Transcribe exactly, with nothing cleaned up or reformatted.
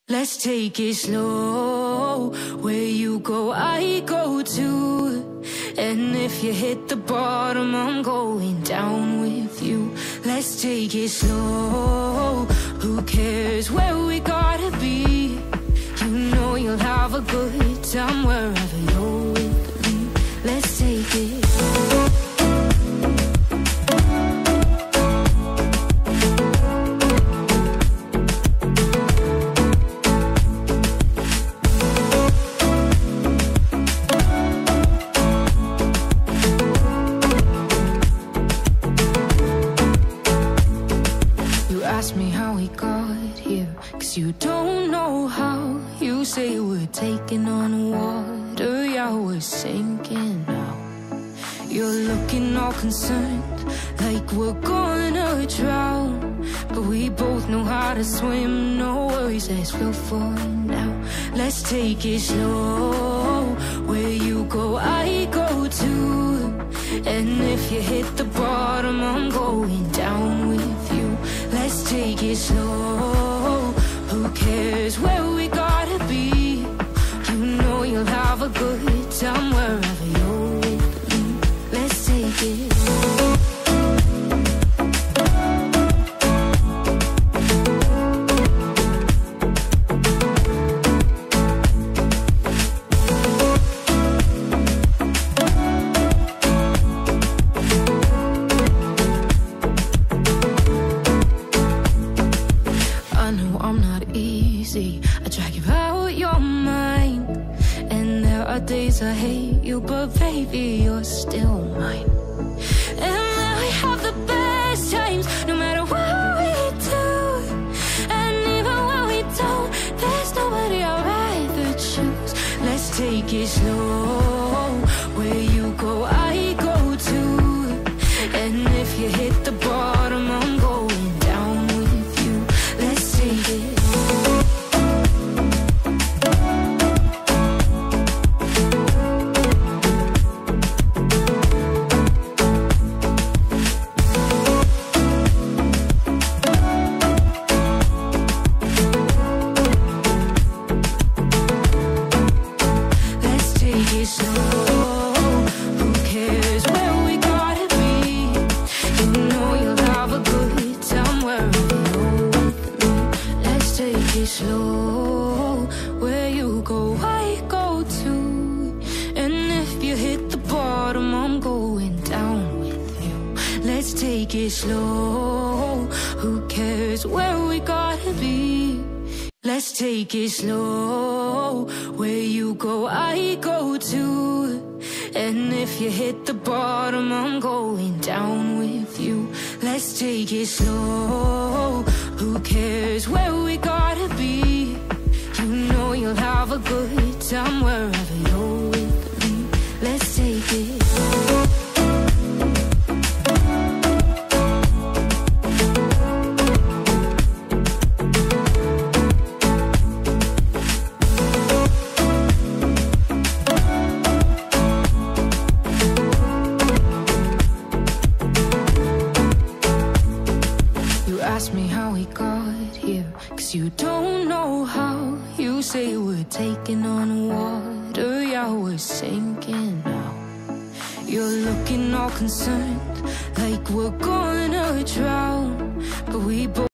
Let's take it slow. Where you go, I go too. And if you hit the bottom, I'm going down with you. Let's take it slow. Who cares where we gotta be? You know you'll have a good time wherever you're with me. Let's take it slow. Ask me how we got here, 'cause you don't know how. You say we're taking on water, yeah, we're sinking now. You're looking all concerned, like we're gonna drown. But we both know how to swim, no worries, let's go for now. Let's take it slow. Where you go, I go too. And if you hit the bottom, I'm going down with you. Let's take it slow. Who cares where we gotta be? You know you'll have a good time wherever you're with me. Let's take it slow. I'm not easy, I drag you out your mind. And there are days I hate you, but baby, you're still mine. And then we have the best times, no matter what we do. And even when we don't, there's nobody I'd rather choose. Let's take it slow. Where you go, I go too. And if you hit the bottom, I'm going down with you. Let's take it. Slow, where you go, I go too. And if you hit the bottom, I'm going down with you. Let's take it slow. Who cares where we gotta be? Let's take it slow. Where you go, I go too. And if you hit the bottom, I'm going down with you. Let's take it slow. Who cares where we gotta be? You know you'll have a good time wherever you're with me. Let's take it slow. Ask me how we got here, 'cause you don't know how. You say we're taking on water, yeah, we're sinking now. You're looking all concerned, like we're gonna drown. But we both